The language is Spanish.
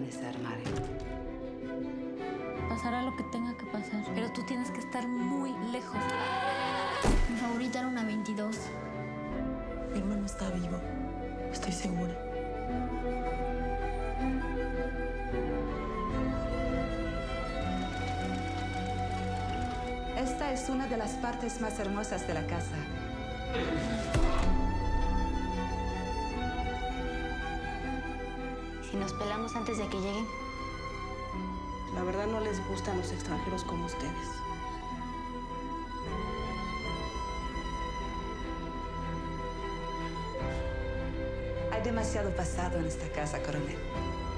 ese armario. Pasará lo que tenga que pasar, pero tú tienes que estar muy lejos. Mi favorita era una 22. Mi hermano está vivo, estoy segura. Esta es una de las partes más hermosas de la casa. Si nos pelamos antes de que lleguen. La verdad no les gustan los extranjeros como ustedes. Hay demasiado pasado en esta casa, coronel.